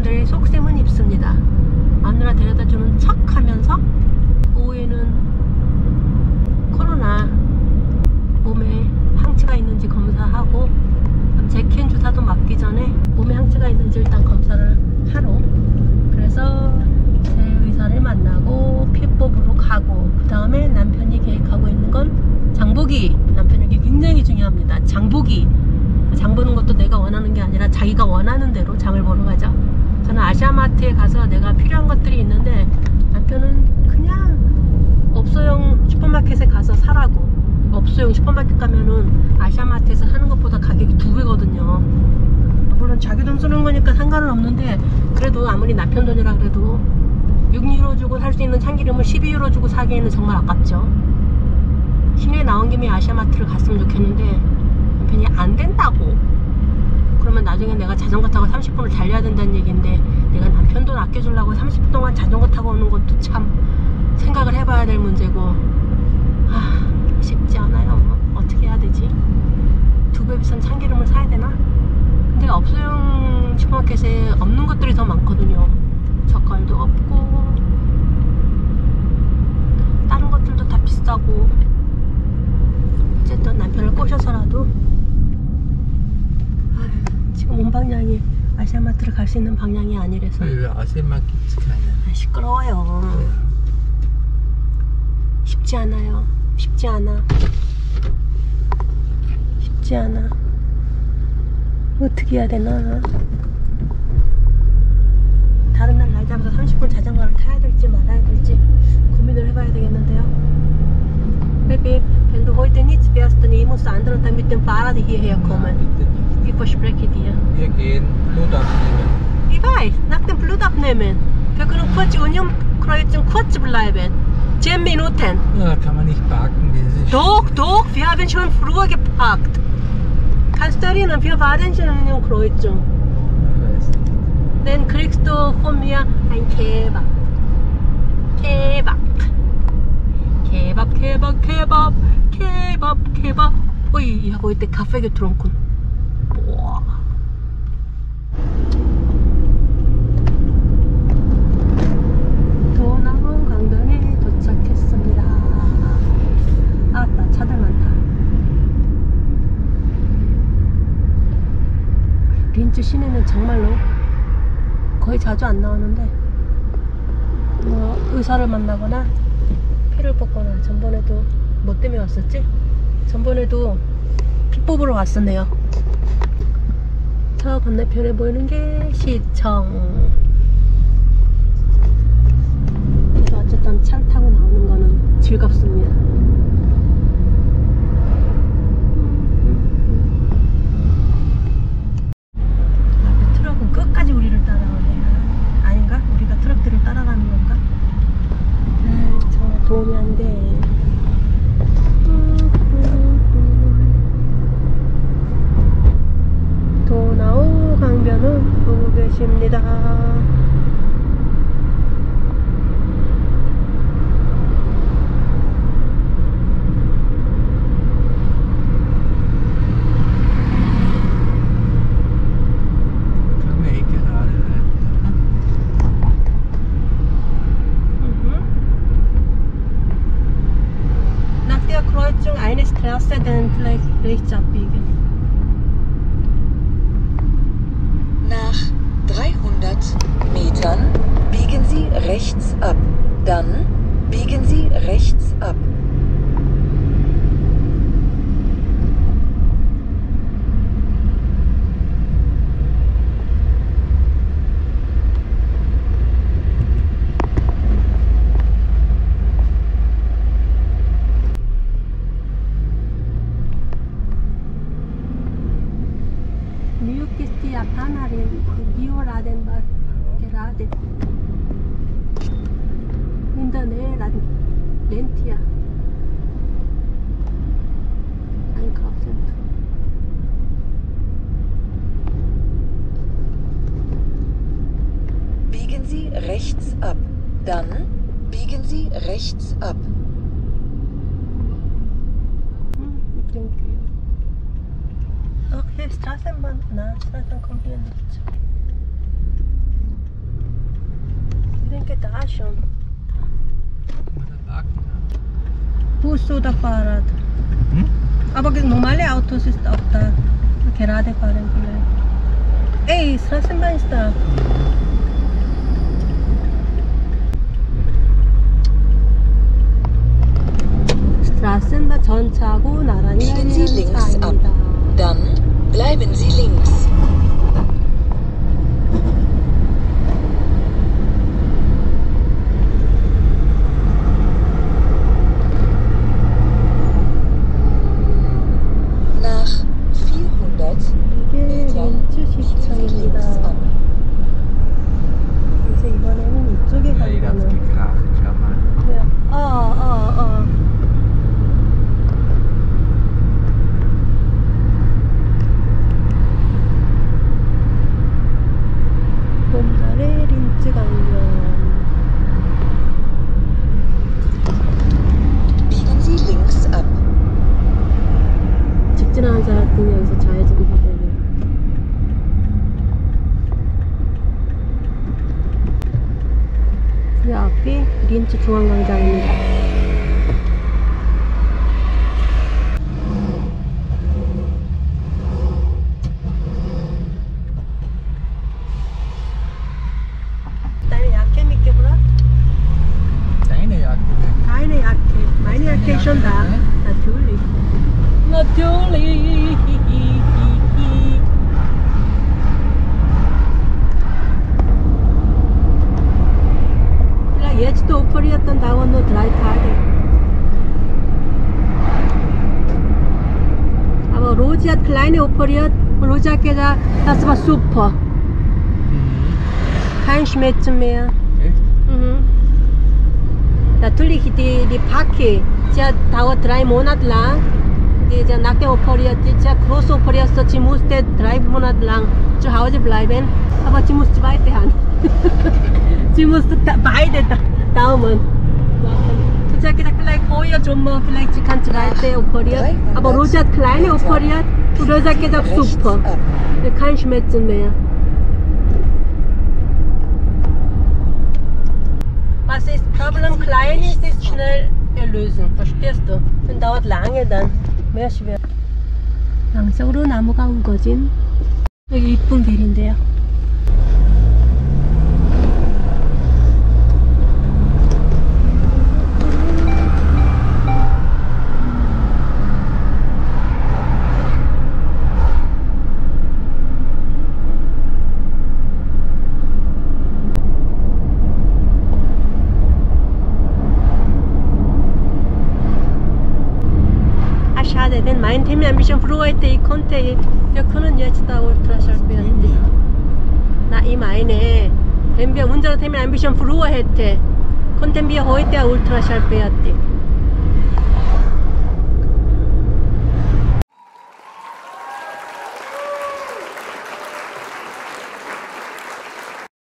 사람들의 속셈은 입습니다. 마누라 데려다주는 척 하면서 오후에는 코로나 몸에 항체가 있는지 검사하고 제켄 주사도 맞기 전에 몸에 항체가 있는지 일단 검사를 하러, 그래서 제 의사를 만나고 피법으로 가고, 그 다음에 남편이 계획하고 있는 건 장보기. 남편에게 굉장히 중요합니다. 장보기. 장 보는 것도 내가 원하는 게 아니라 자기가 원하는 대로 장을 보러 가죠. 저는 아시아마트에 가서 내가 필요한 것들이 있는데 남편은 그냥 업소용 슈퍼마켓에 가서 사라고. 업소용 슈퍼마켓 가면은 아시아마트에서 사는 것보다 가격이 2배거든요. 물론 자기 돈 쓰는 거니까 상관은 없는데, 그래도 아무리 남편 돈이라 그래도 6유로 주고 살 수 있는 참기름을 12유로 주고 사기에는 정말 아깝죠. 시내에 나온 김에 아시아마트를 갔으면 좋겠는데 남편이 안 된다고. 그러면 나중에 내가 자전거 타고 30분을 달려야 된다는 얘기인데, 내가 남편 돈 아껴주려고 30분 동안 자전거 타고 오는 것도 참 생각을 해봐야 될 문제고, 쉽지 않아요. 어떻게 해야 되지? 2배 비싼 참기름을 사야 되나? 근데 업소용 슈퍼마켓에 없는 것들이 더 많거든요. 젓갈도 없고 다른 것들도 다 비싸고. 어쨌든 남편을 꼬셔서라도 지금 온 방향이 아시아마트를 갈 수 있는 방향이 아니라서. 왜 아시아마트 가냐? 시끄러워요. 쉽지 않아요. 쉽지 않아. 쉽지 않아. 어떻게 해야 되나? 다른 날 날 잡아서 30분 자전거를 타야 될지 말아야 될지 고민을 해봐야 되겠는데요. Baby, wenn du heute nichts fährst, dann musst du anderen dann mit dem Fahrrad hierher kommen. Ich verspreche dir. Wir gehen Blut abnehmen. Ich weiß, nach dem Blut abnehmen. Wir können kurz Union-Kreuzung kurz bleiben. 10 Minuten. Ja, kann man nicht parken. Doch, doch, wir haben schon früher geparkt. Kannst du erinnern, wir waren schon in Union-Kreuzung. Dann kriegst du von mir ein Kebab. Kebab. Kebab, Kebab, Kebab, Kebab, Kebab. Ui, ich habe heute Kaffee getrunken. Boah. 도나무 강변에 도착했습니다. 아따, 차들 많다. 린츠 시내는 정말로 거의 자주 안 나오는데, 뭐 의사를 만나거나 피를 뽑거나, 전번에도 뭐 때문에 왔었지? 전번에도 피 뽑으러 왔었네요. 저 건너편에 보이는 게 시청. 그래서 어쨌든 차 타고 나오는 거는 즐겁습니다. 앞에 트럭은 끝까지 우리를 따라오네요. 아닌가? 우리가 트럭들을 따라가는 건가? 정말 도움이 안 돼. 도나우 강변을 보고 계십니다. Nach der Kreuzung eine Straße, dann vielleicht rechts abbiegen. Nach 300 Metern biegen Sie rechts ab. Dann biegen Sie rechts ab. Wie ist die Japanerin, die Bio-Ladenbar gerade in der Nähe rennt hier Einkaufszentrum. Biegen Sie rechts ab. Dann biegen Sie rechts ab. Okay, Straßenbahn. Nein, Straßenbahn kommt hier nicht. denke da schon. Muss er parken. Bus oder Fahrrad. Hm? Aber normale Autos ist auch da. Gerade fahren vielleicht. Ey, Straßenbahn ist da. Straßenbahn 전차고 나란히 Biegen Sie 다니는 links ab. 차입니다. Dann bleiben Sie links. Nach 400 이게 Metern 렌즈 biegen Sie 시청입니다. links ab. 그래서 이번에는 이쪽에 Ja, hier hat's 가는 gekracht. Schau mal. 어. 봄날의 린츠 강변. Biegen Sie links ab. 직진하는 사람들은 여기서 좌회전 해야 되네요. 이 앞이 린츠 중앙광장입니다. Deine Jacke mitgebracht? Deine Jacke weg. Deine Jacke. Meine Jacke ist schon da. Natürlich. Natürlich. Vielleicht jetzt operiert dann dauert nur 3 Tage. Aber Rosi hat kleine operiert und Rosi hat gesagt, das war super. Kein Schmerzen mehr. Echt? Mhm. Natürlich, die Packe, sie hat dauert 3 Monate lang. Die Nacken operiert, sie hat groß operiert, sie musste 3 Monate lang zu Hause bleiben. Aber sie musste zweite Hand. Sie musste beide Daumen machen. Sie hat gesagt, vielleicht vorher schon mal, vielleicht sie kann zweite operieren. Aber Rosi hat kleine operiert und Rosi hat gesagt, Rechts super. ab. Kein Schmerzen mehr. Was ist Problem klein ist, ist schnell erlösen. Verstehst du? Und dauert lange dann. mehr schwer. 양쪽으로 나무가 우거진 여기 이쁜 길인데요. Schade, wenn mein Termin ein bisschen früher hätte, ich konnte, wir können jetzt da Ultraschall werden. Na, ich meine, wenn wir unseren Termin ein bisschen früher hätten, konnten wir heute Ultraschall werden.